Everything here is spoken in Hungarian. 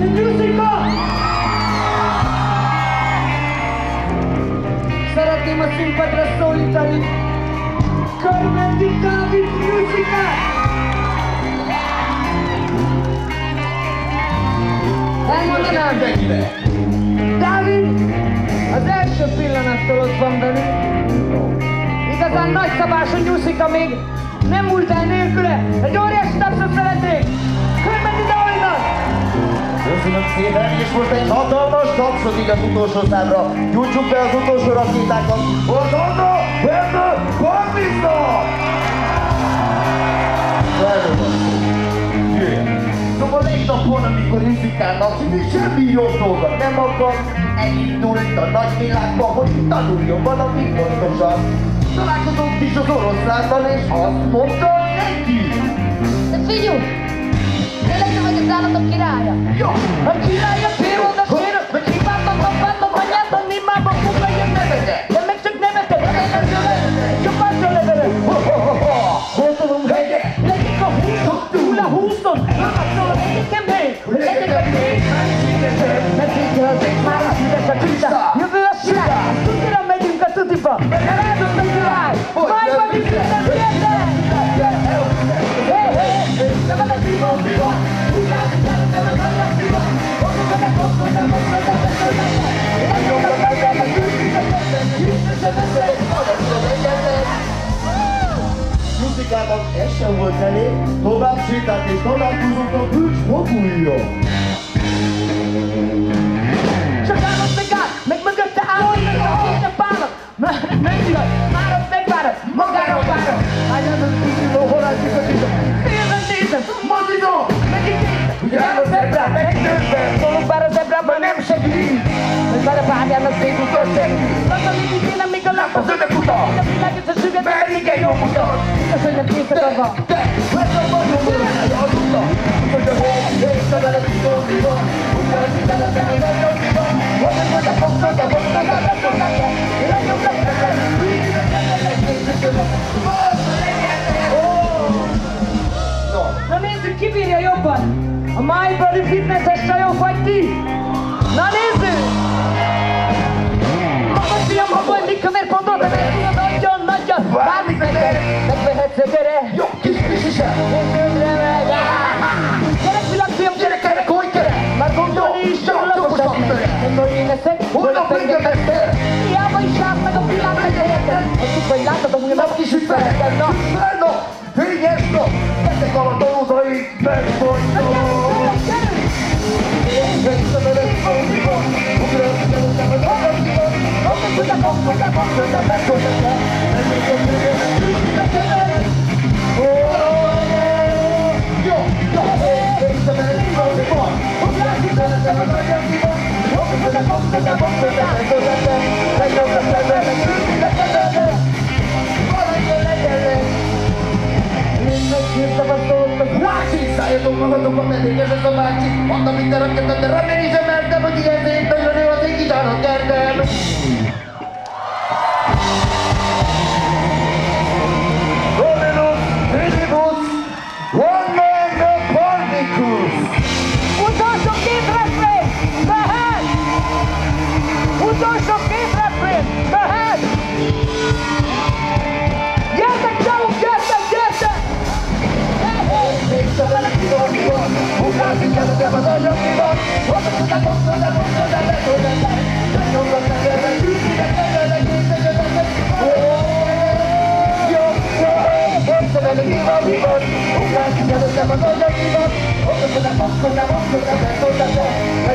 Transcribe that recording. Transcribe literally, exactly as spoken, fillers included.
Nyusika! Szeretném a színpadra szólítani Körmendi Dávid Nyusikát! Elmondanám nekire! Dávid az első pillanattól ott van velünk. Igazán nagyszabású Nyusika még nem múlt el nélküle. Egy óriási tapsot szeretnék! Körmendi Dávidnak! Köszönöm szépen, és most egy hatalmas tapsot így az utolsó számra. Gyújtsuk be az utolsó rakétákat. Orlando Benne Barbizna! Erről van szó. Yeah. Szóval egy napon, amikor Nyusikának semmi jobb dolga nem akar, elindult a nagyvilágba, hogy tanuljon valami fontosan. Találkozott is az oroszlánnal, és azt mondta neki. De figyelj! Tényleg te vagy az állatok királya? Jó! A királya félmondat sérül, hogy kívántatok bánnom anyától, nimában fogva jön nevede. De meg csak neveted, de én nem jövök, jobban jön nevede. Hótolom hegye, legyek a húszon, túl a húszon, magadszol a egyekem hely, legyek a hely. Mert így az ég már a szíves a csúcsa, jövő a sirály, tutira megyünk a tutiba, mert rázott a király, majd van is minden fiatal. Hey, hey, te van a szívom, szívom, Nyusikának ez sem volt elég, tovább sétált és találkozott a bűcs fogulja. Csak állod meg át, meg mögötte állod, meg a hét párat. Nem vagy, már ott megvárod, magára várod. Hányad az kívüló, hol az igazító. Félben nézem, mozdítom, megígézem. Jár a zebrán, megnőzve, szólok bár a zebrában nem segít. Hogy bár a párjának szétútól segít. Lassan így kéne még a lap az önök utal. A világ ez a süget, mert igen jó mutat. Biztos, hogy nem készed a van. Te, lesz a vagyom, hogy az utal. Hogy a hó, és a veled is dolgíva. Ugyan az üzenet, hogy nem dolgíva. Hogy a hogy a fogszod, a fogszod, a fogszod, a fogszod. Legjobb lesz neked, hűjjön neked, hűjjön Na nézzük, ki bírja jobban? A My Body Fitness-es csajok vagy ti? Na nézzük! Magas fiam, ha vagy mi kömérpontot, de meg tudod nagyon nagyot. Bármit megver, megverhetsz a gyere. jó, kis kis is el. És földre meg. Gyerek világ fiam, gyerek erre, koly gyere. Már gondolni is csak laposan. Nem vagy én eszek, Hol a fengemester? hiába is áll meg a világ megyeheted. Azt tudod, hogy látod, hogy a kis ügyfeleket, na. No, fényes no, ezek alatt a udai megfogynak. Szálljatok magatokba, medékes ez a bácsi. Mondta minden raketet, de remélni sem mertem, hogy ilyen szép nagyon ő az én gitáron kertem. Dominus, Minibus, One Man the Parnicus. Utolsó két refrén, mehet! Utolsó két refrén, mehet! Gyertek, csavuk, gyertek, gyertek! Hey!